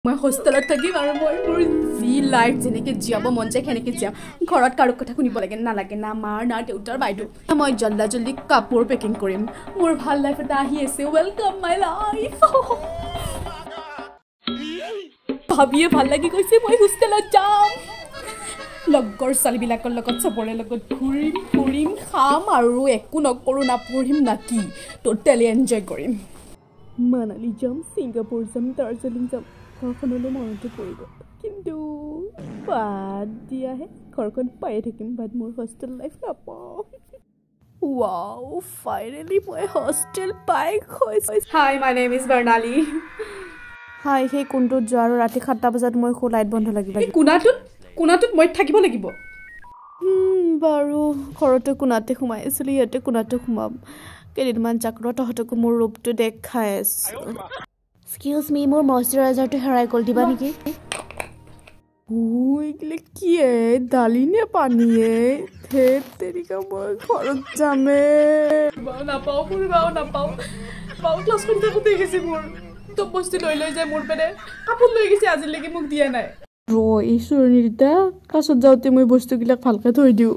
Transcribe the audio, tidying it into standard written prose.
মই হোষ্টেলত থাকিম আৰু মই মোৰ যি লাইফ যেনেকৈ জীয়াব মন যায় সেনেকৈ জীয়াম ঘৰত কাৰো কথা শুনিব লাগে নালাগে না মাৰ না দেউতাৰ বাইদেউ মই জল্দি কাপোৰ পেকিং কৰিম মোৰ ভাল লাইফ এটা আহি আছে ৱেলকাম মাই লাইফ ভাবিয়ে ভাল লাগি গৈছে মই হোষ্টেলত যাম লগৰ ছোৱালীবিলাকৰ লগত চবৰে লগত ঘূৰিম ফুৰিম খাম আৰু একো নকৰোঁ না পঢ়িম না কি টোটেলি এনজয় কৰিম মানালী যাম ছিংগাপুৰ যাম দাৰ্জিলিং যাম ঘৰখনলৈ মনতে পৰিব কিন্তু বাদ দিয়াহে ঘৰখন পায়ে থাকিম বাট মোৰ হোষ্টেল লাইফ নাপাওঁ ৱাও ফাইনেলি মই হোষ্টেল পাই গৈছোঁ হাই মাই নেম ইজ বৰ্ণালী হাই সেই কোনটোত যোৱা আৰু ৰাতি 7টা বজাত মই লাইট বন্ধ লাগিব কোনাটোত মই থাকিব লাগিব বাৰু ঘৰতে কোনাতে সোমাই আছিলোঁ ইয়াতে কোনাতে সোমাম কেইদিনমান চাকৰি তহঁতকো মোৰ ৰূপটো দেখাই আছোঁ এক্সকিউজ মি মোৰ মইশ্চাৰাইজাৰটো হেৰাই গ'ল দিবা নেকি এইগিলে কি দালি নে পানীয়ে ধেত তেৰিকা মই ঘৰত যামে নাপাওঁ ক্লাছ কৰি থাকোঁতে গৈছে মোৰ চব বস্তু লৈ যায় মোৰ পেনে কাপোৰ লৈ গৈছে আজিলৈকে মোক দিয়া নাই এই চুৰণিটা ক্লাছত যাওঁতে মই বস্তুবিলাক ভালকৈ থৈ দিওঁ